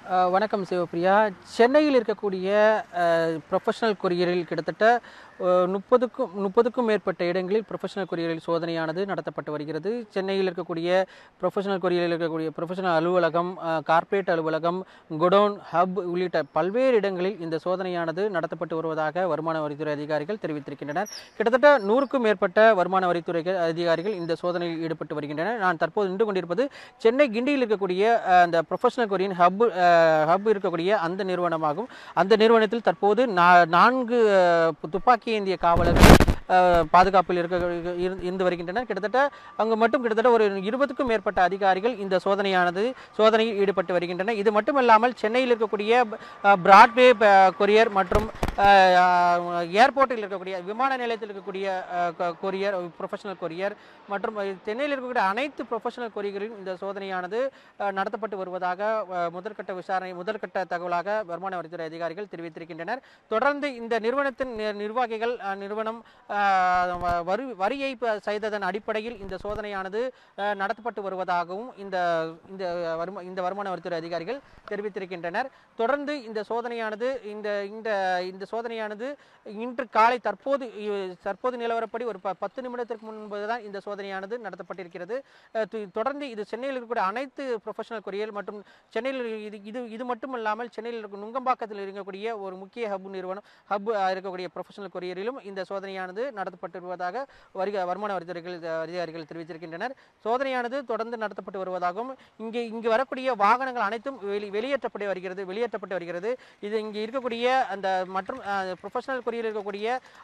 வணக்கம் சிவப்பிரியா. சென்னையில் இருக்கக்கூடிய ப்ரொஃபஷனல் கொரியரில் கிட்டத்தட்ட 30க்கும் மேற்பட்ட இடங்களில் ப்ரொஃபஷனல் கொரியரில் சோதனையானது நடத்தப்பட்டு வருகிறது. சென்னையில் இருக்கக்கூடிய ப்ரொஃபஷனல் கொரியரில் இருக்கக்கூடிய ப்ரொஃபஷனல் அலுவலகம், கார்ப்பரேட் அலுவலகம், குடோன், ஹப் உள்ளிட்ட பல்வேறு இடங்களில் இந்த சோதனையானது நடத்தப்பட்டு வருவதாக வருமான வரித்துறை அதிகாரிகள் தெரிவித்திருக்கின்றனர். கிட்டத்தட்ட 100க்கும் மேற்பட்ட வருமான வரித்துறை அதிகாரிகள் இந்த சோதனையில் ஈடுபட்டு வருகின்றனர். நான் தற்போது நின்று கொண்டிருப்பது சென்னை கிண்டியில் இருக்கக்கூடிய அந்த ப்ரொஃபஷனல் கொரியன் ஹப் இருக்கக்கூடிய அந்த நிறுவனமாகும். அந்த நிறுவனத்தில் தற்போது 4 துப்பாக்கி ஏந்திய காவலர்கள் பாதுகாப்பில் இருந்து வருகின்றனர். கிட்டத்தட்ட அங்கு மட்டும் கிட்டத்தட்ட ஒரு 20க்கும் மேற்பட்ட அதிகாரிகள் இந்த சோதனையில் ஈடுபட்டு வருகின்றனர். இது மட்டுமல்லாமல் சென்னையில் இருக்கக்கூடிய பிராட்வே கொரியர் மற்றும் ஏர்போர்ட்டில் இருக்கக்கூடிய விமான நிலையத்தில் இருக்கக்கூடிய கொரியர், ப்ரொஃபஷனல் கொரியர் மற்றும் சென்னையில் இருக்கக்கூடிய அனைத்து ப்ரொஃபஷனல் கொரியரிலும் இந்த சோதனையானது நடத்தப்பட்டு வருவதாக முதற்கட்ட தகவலாக வருமான வரித்துறை அதிகாரிகள் தெரிவித்திருக்கின்றனர். தொடர்ந்து இந்த நிறுவனத்தின் நிர்வாகிகள் நிறுவனம் வரி ஏய்ப்பு செய்ததன் அடிப்படையில் இந்த சோதனையானது நடத்தப்பட்டு வருவதாகவும் இந்த வருமான வரித்துறை அதிகாரிகள் தெரிவித்திருக்கின்றனர். தொடர்ந்து இந்த சோதனையானது இன்று காலை தற்போது நிலவரப்படி ஒரு 10 நிமிடத்திற்கு முன்புதான் இந்த சோதனையானது நடத்தப்பட்டிருக்கிறது. தொடர்ந்து இது சென்னையில் இருக்கக்கூடிய அனைத்து ப்ரொஃபஷனல் கொரியர் மற்றும் சென்னையில் இது மட்டுமல்லாமல் சென்னையில் இருக்கும் நுங்கம்பாக்கத்தில் இருக்கக்கூடிய ஒரு முக்கிய ஹப் இருக்கக்கூடிய ப்ரொஃபஷனல் கொரியரிலும் இந்த சோதனையானது நடத்தப்பட்டு வருவதாக வருமான வரித்துறை அதிகாரிகள் தெரிவித்திருக்கின்றனர். சோதனையானது தொடர்ந்து நடத்தப்பட்டு வருவதாகவும் இங்கு வரக்கூடிய வாகனங்கள் அனைத்தும் வெளியேற்றப்பட்டு வருகிறது. இது இங்கு இருக்கக்கூடிய அந்த மற்றும் ப்ரொஃபஷனல் கொரியர் இருக்கக்கூடிய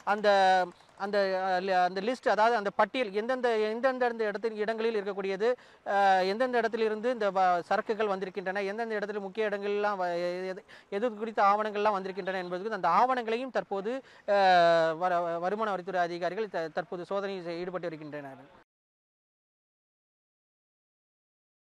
அந்த லிஸ்ட், அதாவது அந்த பட்டியல் எந்தெந்த இடங்களில் இருக்கக்கூடியது, எந்தெந்த இடத்திலிருந்து இந்த சரக்குகள் வந்திருக்கின்றன, எந்தெந்த இடத்துல முக்கிய இடங்கள்லாம் எது குறித்த ஆவணங்கள்லாம் வந்திருக்கின்றன என்பதற்கு அந்த ஆவணங்களையும் தற்போது வருமான வரித்துறை அதிகாரிகள் தற்போது சோதனையில் ஈடுபட்டு வருகின்றனர்.